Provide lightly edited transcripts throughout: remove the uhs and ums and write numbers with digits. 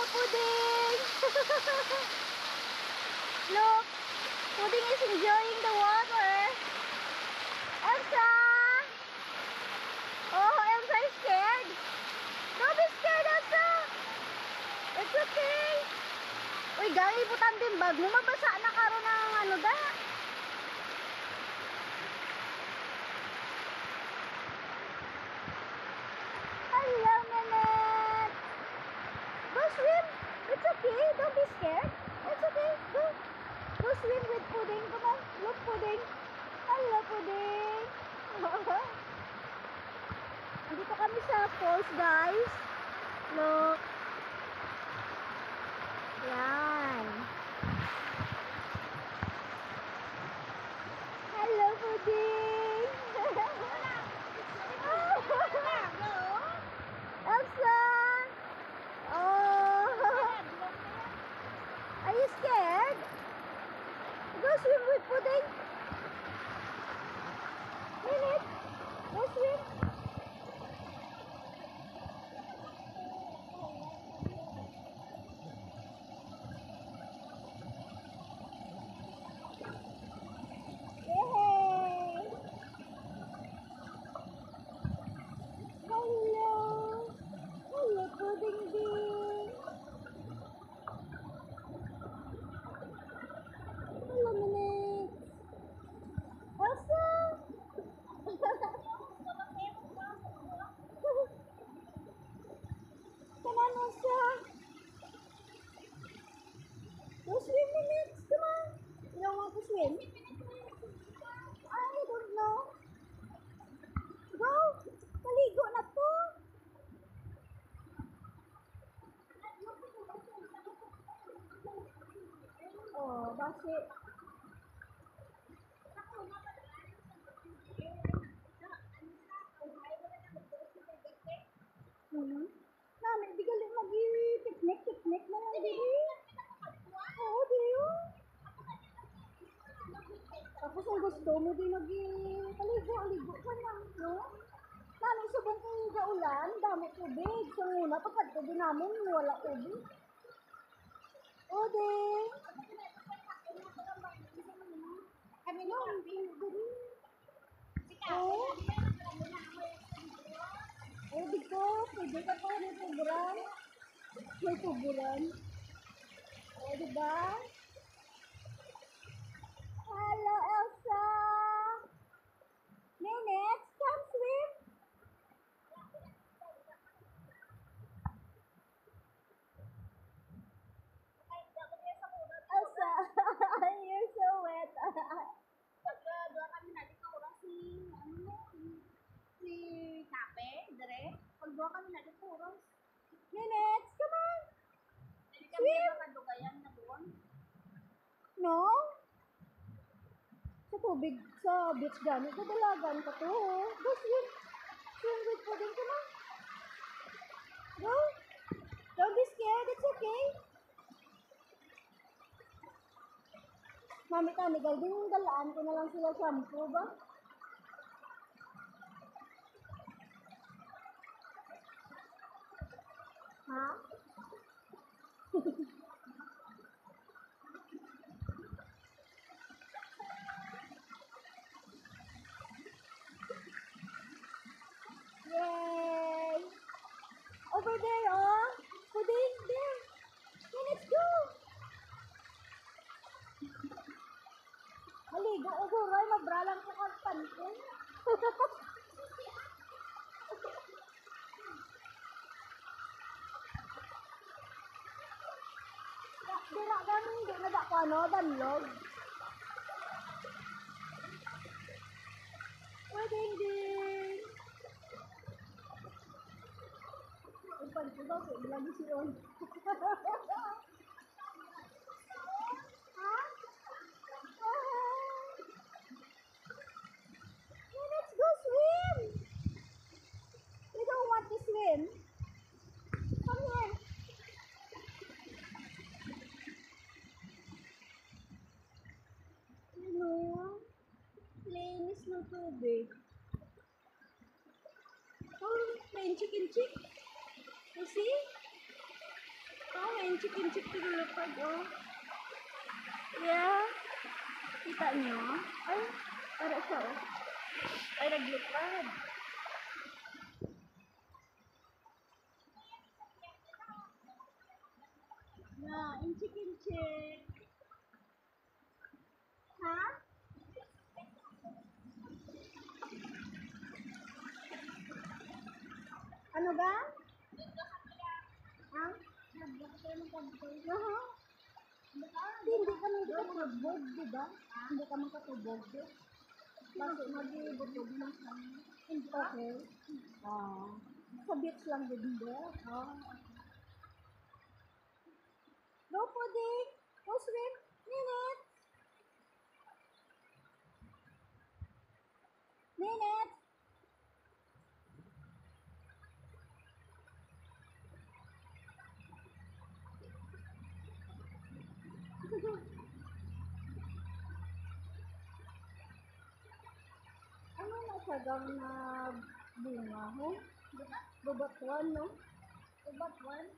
Pudding! Look, Pudding is enjoying the water. Elsa! Oh, Elsa is scared. Don't be scared, Elsa. It's okay. Uy, gali ibutan din bag mo. Mabasa na karon ng ano da. Hello, Nanette. Go swim. It's okay. Don't be scared. It's okay. Go. Go swim with Pudding. Come on. Look, Pudding. Hello, Pudding. Andito kami sa falls, guys. Look. Yan. Hello, Pudding. Elsa. Oh. Are you scared? Go swim with Pudding. Minute. Go swim. Pudding din. Hello, Minute. Elsa! Come on, Elsa. Go swim, Minute. Come on. You don't want to swim? I don't know. Go. Maligo na po. Oh, bakit? Namin, di galing mag-picnic na lang, di. Oo, di yun. Tapos ang gusto mo, di mag-aligo ka lang, no? Namin, subong kong gaulan, dami tubig. So, muna, pagkadto din namin, wala tubig. O, di. Kami no, hindi oh. Oh, di ko. Pwede ka pa may tuburan. May tuburan. Oh, diba? Hello, Elsa. Minute, come swim. Elsa, you're so wet. Pagka kami na dito orang si Tape, dire. Pagduwa kami na dito orang. Minutes, come on. Hindi kami makadugayan na doon. No? Sa tubig, sa beach gani, kadalagan ka to. Go swim. Swim with Pudding, come on. Go. Don't be scared, it's okay. Mami ka, nigal din yung dalaan ko na lang sila shampoo ba? Ha? Yay! Over there, oh! Pudding, there! Okay, let's go! Maligo, uguray, mabralang ko kang pantin. Dira kami, hindi na dako ano, danlog. Pudding din! Ang pantin daw, pwede lagi siyon. Ha? Let's go swim! You don't want to swim? Come here. Ano? Linis ng tubig. Oh, plain chicken chick. You see? Oh, yung chicken lupad, oh. Yeah. Kita nyo? Ay, para siya, oh. Ay, naglupad. Na, yung chicken chick. Ha? Ano ba? Ha? Aha. Hindi ka makatubog, di ba? Hindi ka makatubog. Bakit mag-ibutog lang kami? Okay. Sa beach lang din ba? Go pudding! Go swim! Minute! Minute! Ano nasagang na bunga, ho? Babatuan, no? Babatuan?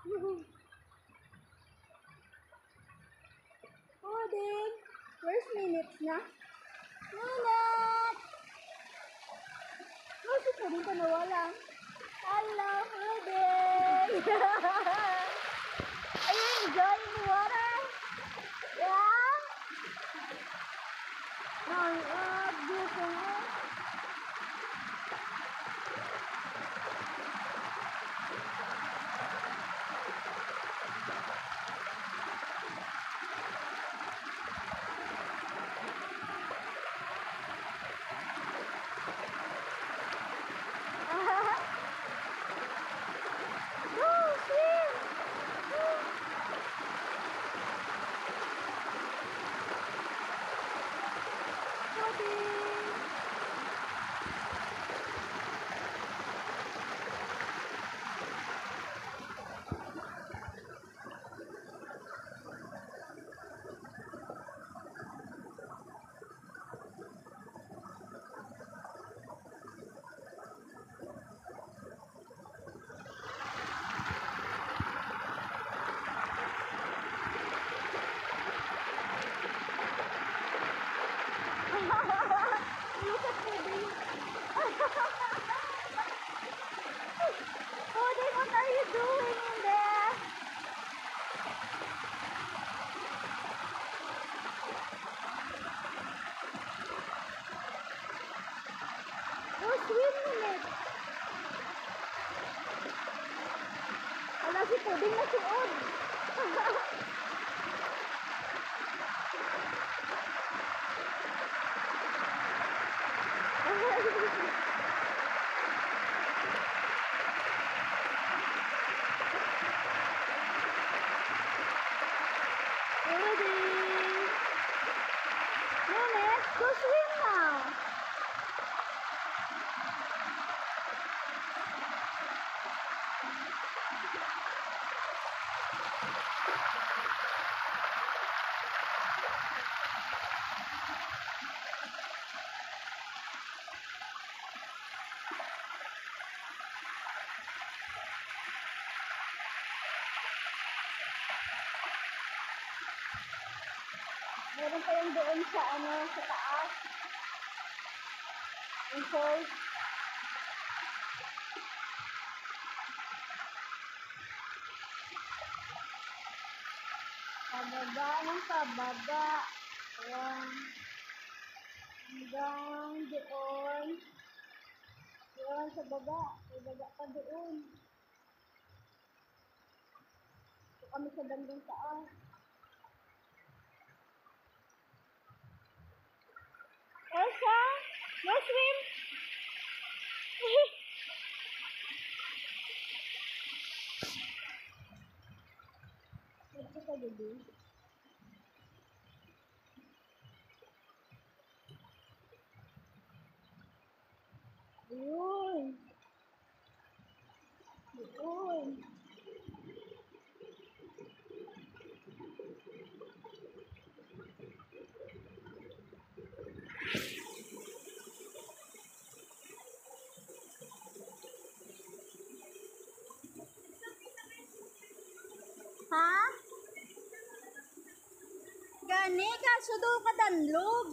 Pudding! Where's minutes na? Minute! Oh, si Pudding ka nawala. Hello, Pudding! Are you enjoying the water? Yeah? Beautiful. Go, swim! Pudding! Look at Pudding. Pudding, what are you doing in there? Go swim in it. Wala si Pudding na suod. Pudding! Minute, go swim now. Meron pa yung doon sa sa taas. Yung falls. Pababa ng pababa. Ayan. Hanggang doon. Doon sa baba. Sa baba pa doon. So kami sa bandang taas. Elsa, go swim! Dito ka, baby. Ayun. Ayun. Ha? Gani, kaso daw kadanlog.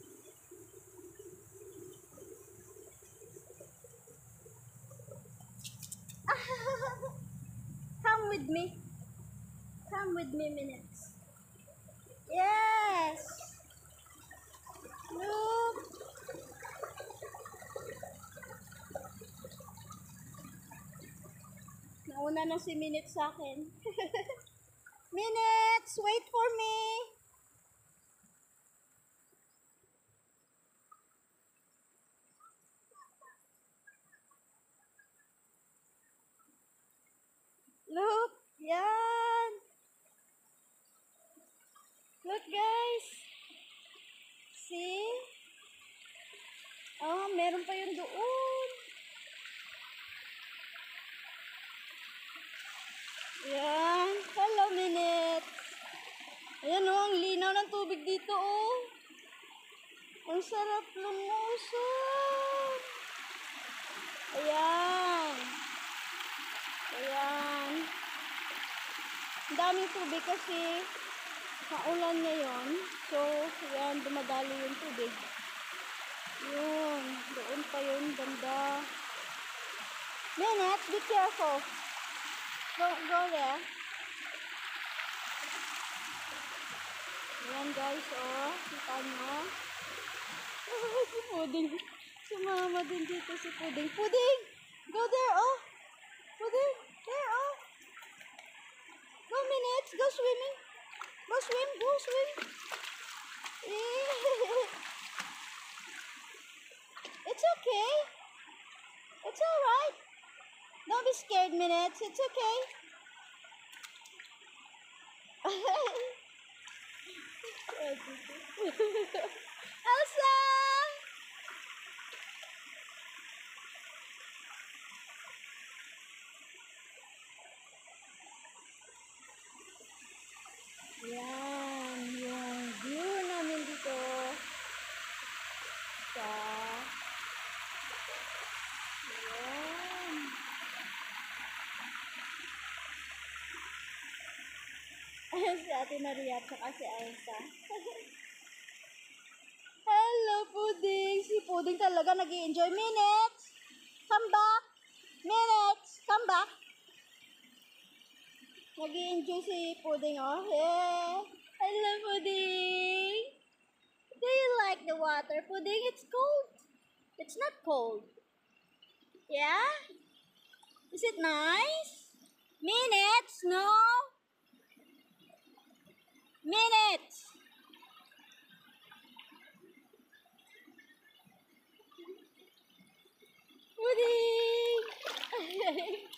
Come with me. Come with me minutes. Yes. Look. Nauna na si Minutes sa akin. Minutes, wait for me. Look, yan. Look guys. See? Oh, meron pa yun doon. Yan. Hello, Minute. Ayan oh, ang linaw ng tubig dito oh. Ang sarap lumusong. Ayan. Ayan. Ang daming tubig kasi maulan ngayon. So, ayan, dumadali yung tubig. Yun. Doon pa yun, ganda. Minute, be careful. Go there. Ayan guys, oh. Kita nyo. Si Puding. Sumama din dito si Puding. Puding! Go there, oh. Puding, there, oh. Go Minutes, go swimming. Go swim, go swim. It's okay. It's alright. Don't be scared, Minutes. It's okay. Elsa! Yan, yung view namin dito sa yan. Si Ate Maria at saka si Elsa. Hello, Puding. Si Puding talaga nag-i-enjoy. Minutes! Come back! Minutes! Come back! Nag-i-enjoy si Puding, oh. Yeah. Hello, Puding! Do you like the water, Puding? It's cold. It's not cold. Yeah? Is it nice? Minutes? No? Minutes! Puding!